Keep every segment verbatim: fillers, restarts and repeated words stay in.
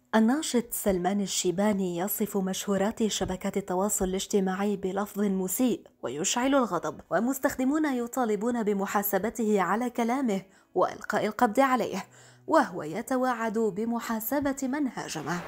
الناشط سلمان الشيباني يصف مشهورات شبكات التواصل الاجتماعي بلفظ مسيء ويشعل الغضب، ومستخدمون يطالبون بمحاسبته على كلامه وإلقاء القبض عليه، وهو يتوعد بمحاسبة من هاجمه.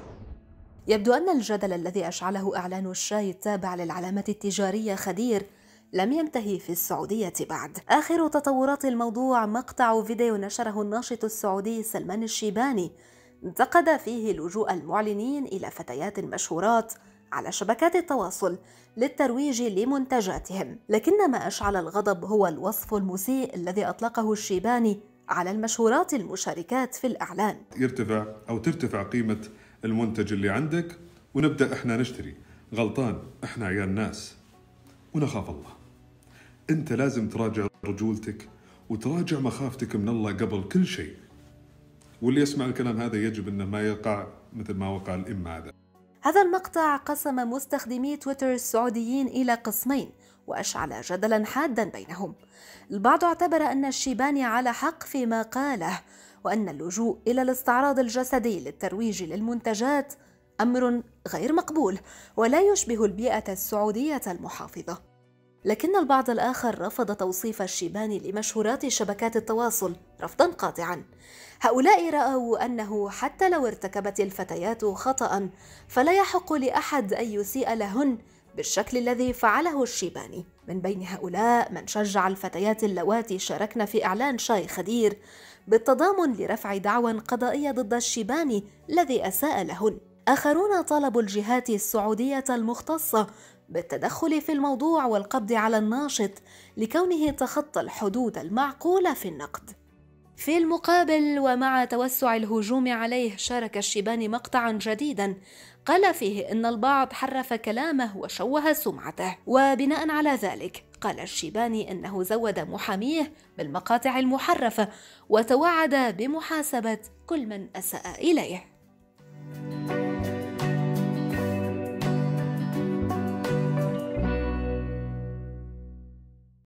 يبدو أن الجدل الذي أشعله إعلان الشاي التابع للعلامة التجارية خدير لم ينتهي في السعودية بعد. آخر تطورات الموضوع مقطع فيديو نشره الناشط السعودي سلمان الشيباني انتقد فيه لجوء المعلنين إلى فتيات مشهورات على شبكات التواصل للترويج لمنتجاتهم، لكن ما أشعل الغضب هو الوصف المسيء الذي أطلقه الشيباني على المشهورات المشاركات في الإعلان. يرتفع أو ترتفع قيمة المنتج اللي عندك ونبدأ إحنا نشتري. غلطان، إحنا عيال ناس ونخاف الله. أنت لازم تراجع رجولتك وتراجع مخافتك من الله قبل كل شيء، واللي يسمع الكلام هذا يجب أنه ما يقع مثل ما وقع الإم هذا. هذا المقطع قسم مستخدمي تويتر السعوديين إلى قسمين وأشعل جدلا حادا بينهم. البعض اعتبر أن الشيباني على حق فيما قاله، وأن اللجوء إلى الاستعراض الجسدي للترويج للمنتجات أمر غير مقبول ولا يشبه البيئة السعودية المحافظة. لكن البعض الآخر رفض توصيف الشيباني لمشهورات شبكات التواصل رفضا قاطعا. هؤلاء رأوا أنه حتى لو ارتكبت الفتيات خطأ فلا يحق لأحد أن يسيء لهن بالشكل الذي فعله الشيباني. من بين هؤلاء من شجع الفتيات اللواتي شاركن في إعلان شاي خدير بالتضامن لرفع دعوى قضائية ضد الشيباني الذي أساء لهن. آخرون طالبوا الجهات السعودية المختصة بالتدخل في الموضوع والقبض على الناشط لكونه تخطى الحدود المعقولة في النقد. في المقابل ومع توسع الهجوم عليه، شارك الشيباني مقطعا جديدا قال فيه إن البعض حرف كلامه وشوه سمعته، وبناء على ذلك قال الشيباني إنه زود محاميه بالمقاطع المحرفة وتوعد بمحاسبة كل من أساء إليه.